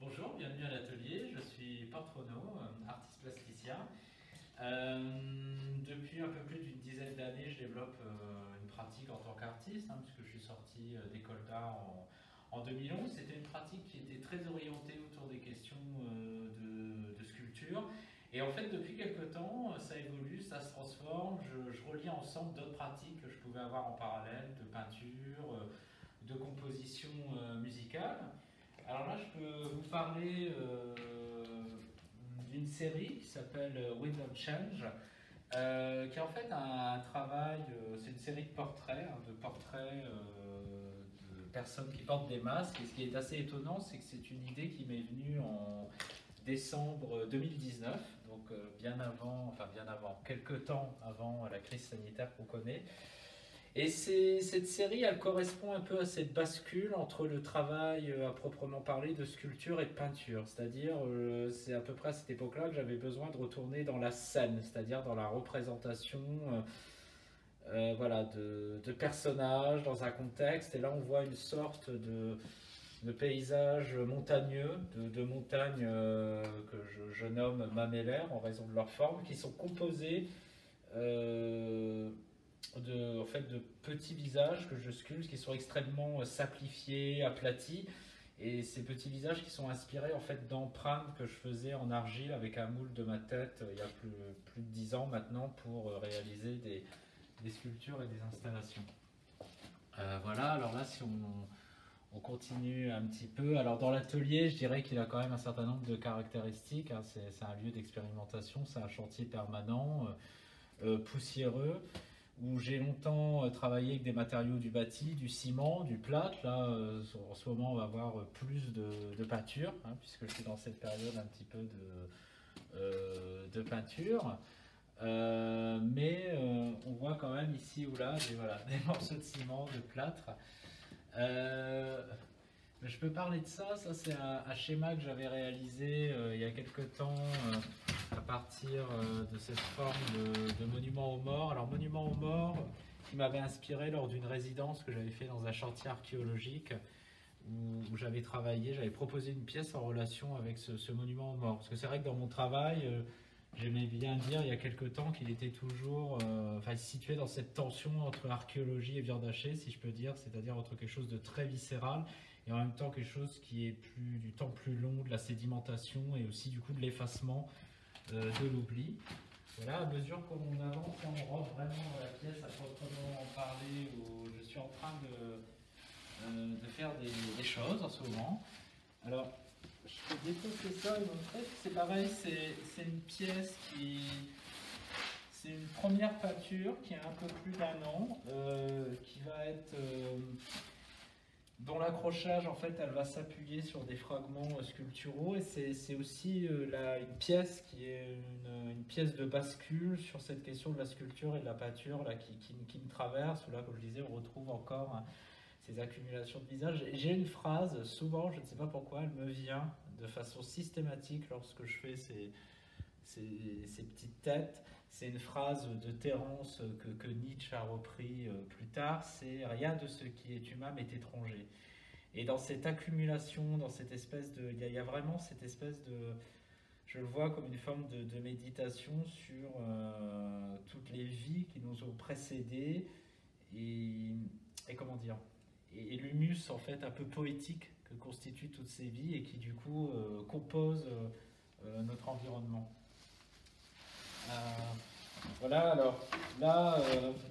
Bonjour, bienvenue à l'atelier. Je suis Porte Renaud, artiste plasticien. Depuis un peu plus d'une dizaine d'années, je développe une pratique en tant qu'artiste, puisque je suis sorti d'école d'art en 2011. C'était une pratique qui était très orientée autour des questions de sculpture. Et en fait, depuis quelques temps, ça évolue, ça se transforme. Je relie ensemble d'autres pratiques que je pouvais avoir en parallèle, de peinture, de composition musicale. Alors là, je peux vous parler d'une série qui s'appelle Wind of Change, qui est en fait un travail, c'est une série de portraits, de de personnes qui portent des masques. Et ce qui est assez étonnant, c'est que c'est une idée qui m'est venue en décembre 2019, donc bien avant, quelques temps avant la crise sanitaire qu'on connaît. Et cette série, elle correspond un peu à cette bascule entre le travail à proprement parler de sculpture et de peinture. C'est-à-dire, c'est à peu près à cette époque-là que j'avais besoin de retourner dans la scène, c'est-à-dire dans la représentation voilà, de personnages dans un contexte. Et là, on voit une sorte de paysage montagneux, de montagnes que je nomme mamellaires en raison de leur forme, qui sont composées en fait, de petits visages que je sculpte qui sont extrêmement simplifiés, aplatis. Et ces petits visages qui sont inspirés en fait d'empreintes que je faisais en argile avec un moule de ma tête il y a plus de 10 ans maintenant pour réaliser des sculptures et des installations. Voilà, alors là si on continue un petit peu. Alors dans l'atelier, je dirais qu'il a quand même un certain nombre de caractéristiques. C'est un lieu d'expérimentation, c'est un chantier permanent, poussiéreux, où j'ai longtemps travaillé avec des matériaux du bâti, du ciment, du plâtre. Là, en ce moment, on va avoir plus de peinture, puisque je suis dans cette période un petit peu de peinture. On voit quand même ici ou là des morceaux de ciment, de plâtre. Je peux parler de ça. Ça, c'est un schéma que j'avais réalisé il y a quelques temps à partir de cette forme de monument aux morts. Alors, monument aux morts qui m'avait inspiré lors d'une résidence que j'avais fait dans un chantier archéologique où j'avais travaillé, j'avais proposé une pièce en relation avec ce monument aux morts. Parce que c'est vrai que dans mon travail, j'aimais bien dire il y a quelques temps qu'il était toujours situé dans cette tension entre archéologie et viande hachée, si je peux dire, c'est-à-dire entre quelque chose de très viscéral et en même temps quelque chose qui est du temps plus long, de la sédimentation et aussi du coup de l'effacement, de l'oubli. Voilà, à mesure qu'on avance, on rentre vraiment dans la pièce à proprement parler, où je suis en train de faire des choses en ce moment. Alors, je peux déposer ça et montrer. C'est pareil, c'est une pièce c'est une première peinture qui a un peu plus d'un an, qui va être dont l'accrochage, en fait, elle va s'appuyer sur des fragments sculpturaux, et c'est aussi une pièce qui est une pièce de bascule sur cette question de la sculpture et de la peinture là, qui me traverse, où là, comme je disais, on retrouve encore ces accumulations de visages. J'ai une phrase, souvent, je ne sais pas pourquoi, elle me vient de façon systématique lorsque je fais ces petites têtes. C'est une phrase de Terence que Nietzsche a repris plus tard, c'est « Rien de ce qui est humain m'est étranger ». Et dans cette accumulation, dans cette espèce de... Il y a vraiment cette espèce de... Je le vois comme une forme de méditation sur toutes les vies qui nous ont précédés et comment dire, et l'humus en fait un peu poétique que constituent toutes ces vies et qui du coup composent notre environnement. Voilà, alors là,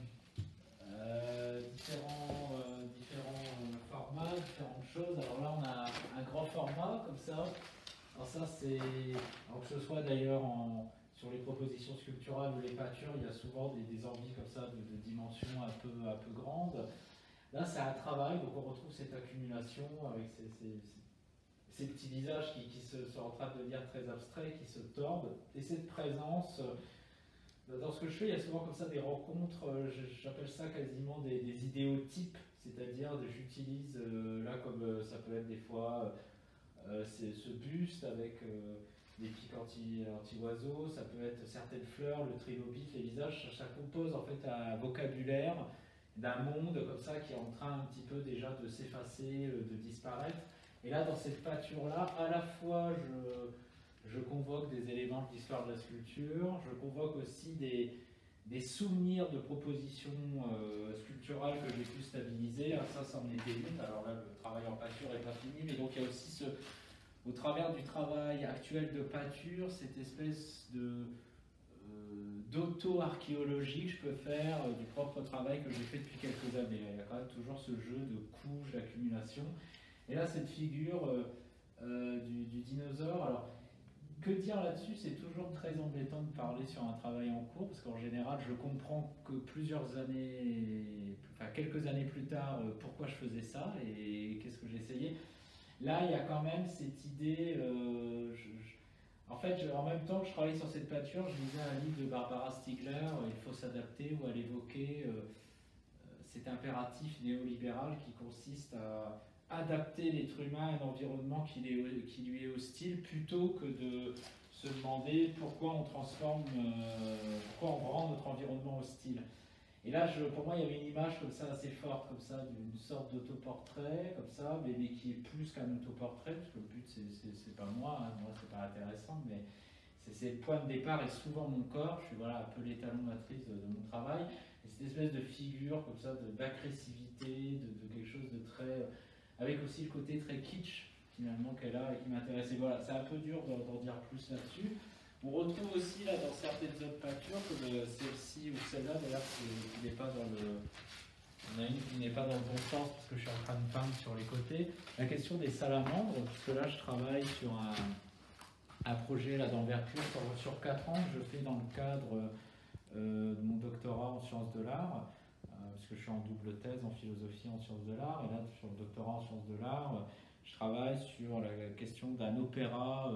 différents formats, différentes choses. Alors là, on a un grand format comme ça. Alors ça, c'est, que ce soit d'ailleurs sur les propositions sculpturales ou les peintures, il y a souvent des envies comme ça de dimensions un peu grandes. Là, c'est un travail, donc on retrouve cette accumulation avec ces petits visages qui sont en train de devenir très abstraits, qui se tordent, et cette présence. Dans ce que je fais, il y a souvent comme ça des rencontres, j'appelle ça quasiment des idéotypes, c'est-à-dire j'utilise, là comme ça peut être des fois c'est ce buste avec des pics anti-oiseaux, ça peut être certaines fleurs, le trilobite, les visages, ça compose en fait un vocabulaire d'un monde comme ça qui est en train un petit peu déjà de s'effacer, de disparaître. Et là, dans cette peinture-là, à la fois, je convoque des éléments de l'histoire de la sculpture, je convoque aussi des souvenirs de propositions sculpturales que j'ai pu stabiliser. Ah, ça c'en était une. Alors là, le travail en peinture n'est pas fini, mais donc il y a aussi au travers du travail actuel de peinture, cette espèce d'auto-archéologie que je peux faire du propre travail que j'ai fait depuis quelques années. Il y a quand même toujours ce jeu de couches, d'accumulation. Et là, cette figure du dinosaure, alors que dire là-dessus? C'est toujours très embêtant de parler sur un travail en cours, parce qu'en général, je comprends que quelques années plus tard, pourquoi je faisais ça et qu'est-ce que j'essayais. Là, il y a quand même cette idée. En même temps que je travaillais sur cette peinture, je lisais un livre de Barbara Stiegler, Il faut s'adapter, où elle évoquait cet impératif néolibéral qui consiste à adapter l'être humain à un environnement qui lui est hostile, plutôt que de se demander pourquoi on rend notre environnement hostile. Et là, pour moi, il y avait une image comme ça, assez forte, comme ça, d'une sorte d'autoportrait, comme ça, mais qui est plus qu'un autoportrait, parce que le but, c'est pas moi, hein, moi, c'est pas intéressant, mais c'est le point de départ et souvent mon corps. Je suis un peu l'étalon matrice de mon travail. Et cette espèce de figure, comme ça, d'agressivité, de quelque chose de très. Avec aussi le côté très kitsch, finalement, qu'elle a et qui m'intéresse. Et voilà, c'est un peu dur d'en dire plus là-dessus. On retrouve aussi là dans certaines autres peintures, comme celle-ci ou celle-là, d'ailleurs, qui n'est pas dans le. On a une qui n'est pas dans le bon sens parce que je suis en train de peindre sur les côtés. La question des salamandres, parce que là je travaille sur un projet d'envergure sur 4 ans que je fais dans le cadre de mon doctorat en sciences de l'art, parce que je suis en double thèse en philosophie en sciences de l'art, et là sur le doctorat en sciences de l'art, je travaille sur la question d'un opéra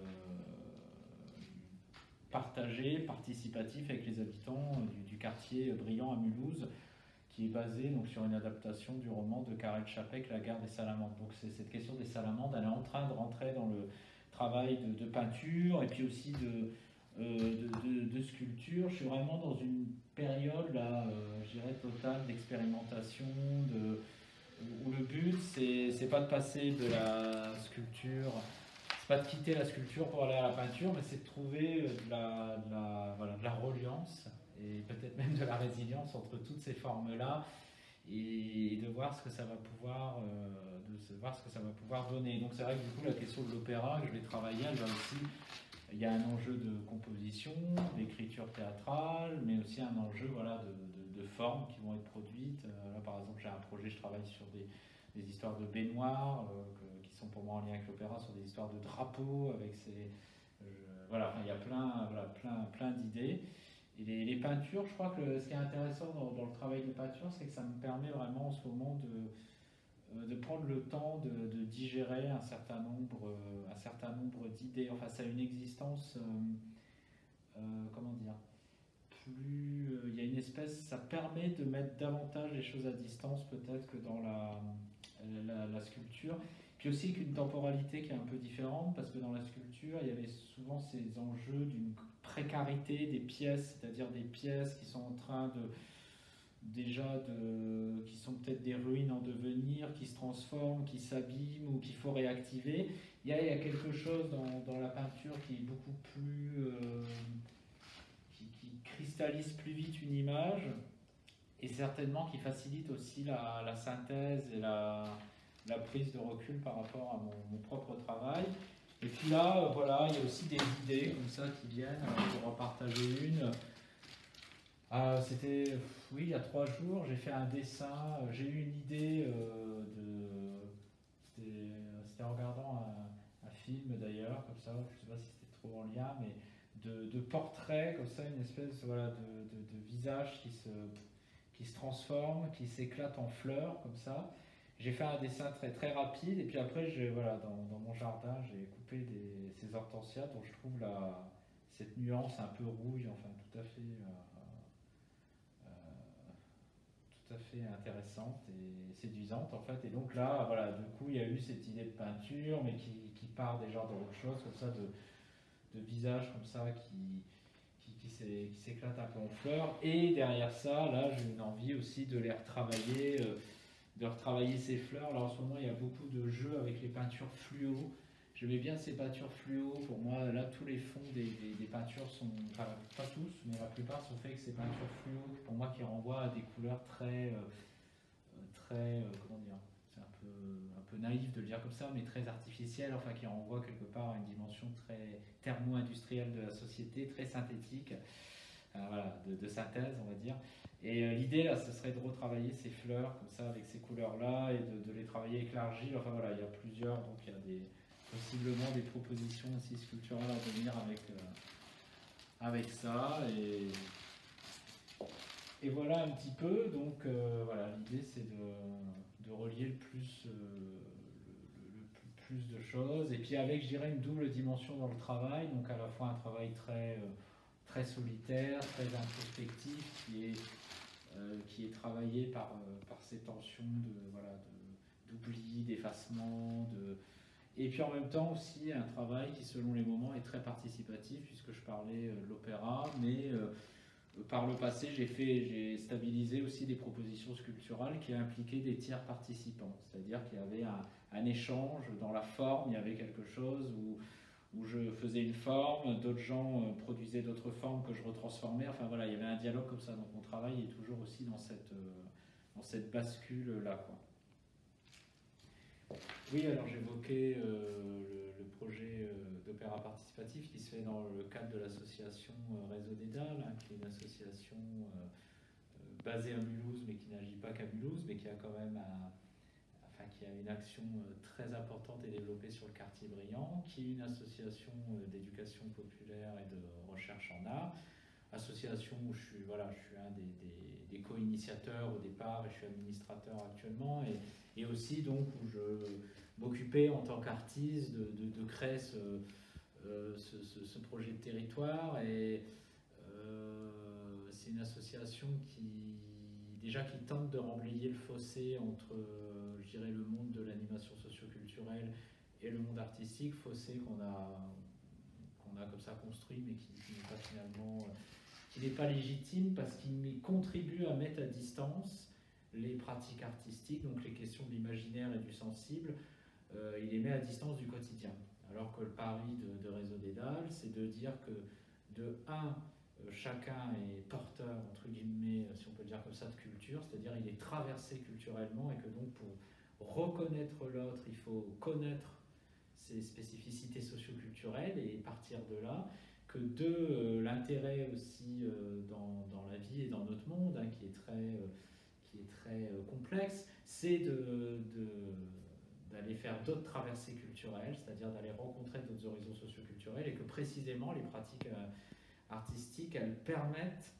partagé, participatif avec les habitants du quartier Brillant à Mulhouse, qui est basé donc, sur une adaptation du roman de Karel Čapek, La guerre des salamandres. Donc c'est cette question des salamandres, elle est en train de rentrer dans le travail de peinture et puis aussi de sculpture. Je suis vraiment dans une période là, je dirais totale d'expérimentation, où le but c'est pas de passer de la sculpture, c'est pas de quitter la sculpture pour aller à la peinture, mais c'est de trouver de la reliance et peut-être même de la résilience entre toutes ces formes-là, et de voir ce que ça va pouvoir, donner. Donc c'est vrai que du coup la question de l'opéra que je vais travailler, elle va aussi, il y a un enjeu de composition, d'écriture théâtrale, mais aussi un enjeu de formes qui vont être produites. Là par exemple j'ai un projet, je travaille sur des histoires de baignoires qui sont pour moi en lien avec l'opéra, sur des histoires de drapeaux avec il y a plein d'idées. Et les peintures, je crois que ce qui est intéressant dans le travail de peinture, c'est que ça me permet vraiment en ce moment de prendre le temps de digérer un certain nombre d'idées. Enfin, ça a une existence, comment dire, il y a une espèce, ça permet de mettre davantage les choses à distance peut-être que dans la sculpture. Puis aussi qu'une temporalité qui est un peu différente, parce que dans la sculpture, il y avait souvent ces enjeux d'une précarité des pièces, c'est-à-dire des pièces qui sont en train qui sont peut-être des ruines en devenir, qui se transforment, qui s'abîment ou qu'il faut réactiver. Il y a quelque chose dans la peinture qui est beaucoup plus... qui cristallise plus vite une image, et certainement qui facilite aussi la synthèse et la prise de recul par rapport à mon propre travail. Et puis là, il y a aussi des idées comme ça qui viennent. Alors, pour en partager une, il y a 3 jours, j'ai fait un dessin. J'ai eu une idée c'était en regardant un film d'ailleurs, comme ça, je ne sais pas si c'était trop en lien, mais de portrait, comme ça, une espèce de visage qui se transforme, qui s'éclate en fleurs, comme ça. J'ai fait un dessin très, très rapide, et puis après, dans mon jardin, j'ai coupé ces hortensias dont je trouve cette nuance un peu rouge, enfin tout à fait intéressante et séduisante en fait. Et donc là, du coup, il y a eu cette idée de peinture, mais qui part déjà dans autre chose, comme ça, de visages comme ça qui s'éclatent un peu en fleurs. Et derrière ça, là, j'ai une envie aussi de les retravailler de retravailler ces fleurs. Alors en ce moment, il y a beaucoup de jeux avec les peintures fluo. J'aimais bien ces peintures fluo. Pour moi, là, tous les fonds des peintures sont, enfin, pas tous, mais la plupart sont faits avec ces peintures fluo, pour moi, qui renvoient à des couleurs comment dire, c'est un peu naïf de le dire comme ça, mais très artificielles, enfin, qui renvoient quelque part à une dimension très thermo-industrielle de la société, très synthétique, voilà, de synthèse, on va dire. Et l'idée là, ce serait de retravailler ces fleurs comme ça avec ces couleurs-là et de les travailler avec l'argile. Enfin voilà, il y a plusieurs, donc il y a possiblement des propositions aussi sculpturales à venir avec ça. Et voilà un petit peu. Donc voilà, l'idée c'est de relier le plus de choses. Et puis avec, je dirais, une double dimension dans le travail. Donc à la fois un travail très solitaire, très introspectif, qui est travaillé par ces tensions d'oubli, d'effacement, et puis en même temps aussi un travail qui selon les moments est très participatif, puisque je parlais de l'opéra, mais par le passé j'ai stabilisé aussi des propositions sculpturales qui impliquaient des tiers participants, c'est-à-dire qu'il y avait un échange dans la forme, il y avait quelque chose où je faisais une forme, d'autres gens produisaient d'autres formes que je retransformais. Enfin voilà, il y avait un dialogue comme ça. Donc mon travail est toujours aussi dans cette bascule-là, quoi. Oui, alors j'évoquais le projet d'opéra participatif qui se fait dans le cadre de l'association Réseau des Dalles, hein, qui est une association basée à Mulhouse, mais qui n'agit pas qu'à Mulhouse, mais qui a quand même qui a une action très importante et développée sur le quartier Briand, qui est une association d'éducation populaire et de recherche en art. Association où je suis un des co-initiateurs au départ et je suis administrateur actuellement, et aussi donc où je m'occupais en tant qu'artiste de créer ce projet de territoire. Et c'est une association qui tente de remblayer le fossé entre, je dirais, le monde de l'animation socioculturelle et le monde artistique, fossé qu'on a comme ça construit, mais qui n'est pas finalement, qui n'est pas légitime, parce qu'il contribue à mettre à distance les pratiques artistiques, donc les questions de l'imaginaire et du sensible, il les met à distance du quotidien. Alors que le pari de Réseau des Dalles, c'est de dire que, chacun est porteur, entre guillemets, si on peut le dire comme ça, de culture, c'est-à-dire il est traversé culturellement, et que donc pour reconnaître l'autre, il faut connaître ses spécificités socioculturelles et partir de là, que l'intérêt aussi dans la vie et dans notre monde, hein, qui est très complexe, c'est d'aller faire d'autres traversées culturelles, c'est-à-dire d'aller rencontrer d'autres horizons socioculturels, et que précisément les pratiques artistiques, elles permettent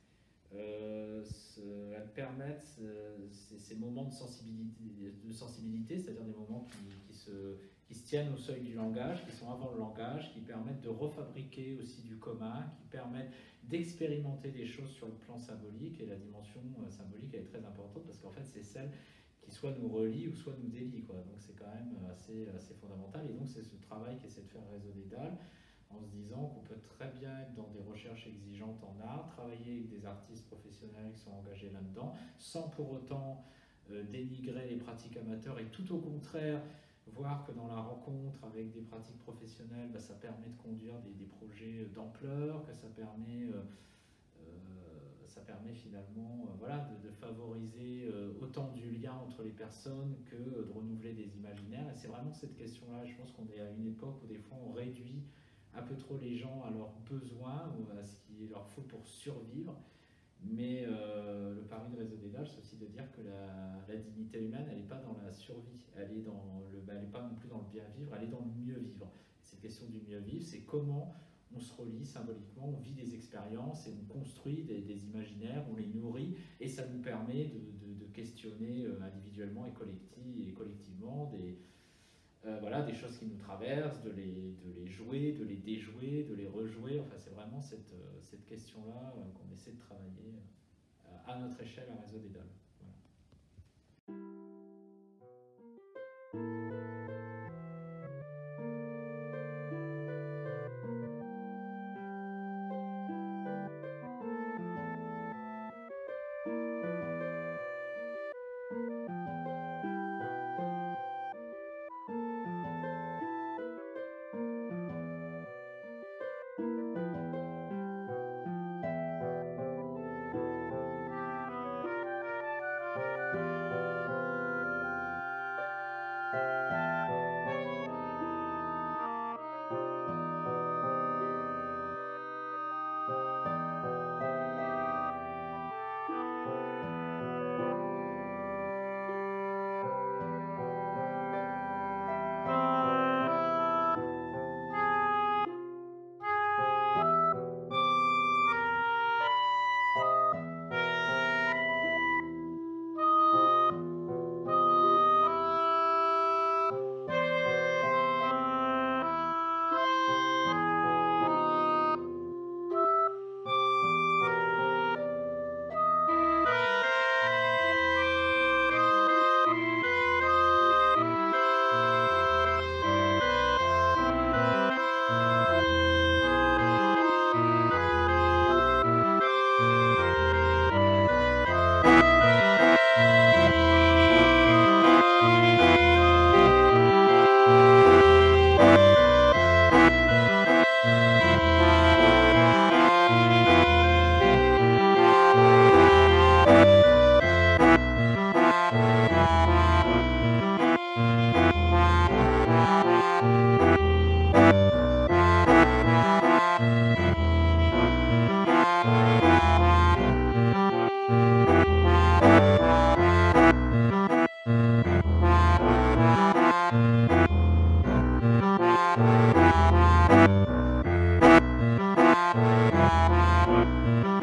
ces moments de sensibilité, c'est-à-dire des moments qui se tiennent au seuil du langage, qui sont avant le langage, qui permettent de refabriquer aussi du commun, qui permettent d'expérimenter des choses sur le plan symbolique. Et la dimension symbolique, elle est très importante, parce qu'en fait c'est celle qui soit nous relie ou soit nous délie, quoi. Donc c'est quand même assez fondamental. Et donc c'est ce travail qu'essaie de faire Réseau des Dalles, en se disant qu'on peut très bien être dans des recherches exigeantes en art, travailler avec des artistes professionnels qui sont engagés là-dedans, sans pour autant dénigrer les pratiques amateurs, et tout au contraire, voir que dans la rencontre avec des pratiques professionnelles, ça permet de conduire des projets d'ampleur, que ça permet finalement de favoriser autant du lien entre les personnes que de renouveler des imaginaires. Et c'est vraiment cette question-là. Je pense qu'on est à une époque où des fois on réduit un peu trop les gens à leurs besoins ou à ce qu'il leur faut pour survivre. Mais le pari de Réseau des Dalles, c'est aussi de dire que la dignité humaine, elle n'est pas dans la survie, elle n'est pas non plus dans le bien vivre, elle est dans le mieux vivre. Cette question du mieux vivre, c'est comment on se relie symboliquement, on vit des expériences et on construit des imaginaires, on les nourrit, et ça nous permet de questionner individuellement et collectivement des choses qui nous traversent, de les jouer, de les déjouer, de les rejouer. Enfin, c'est vraiment cette question-là qu'on essaie de travailler à notre échelle à Réseau des Dalles. Voilà. Merci.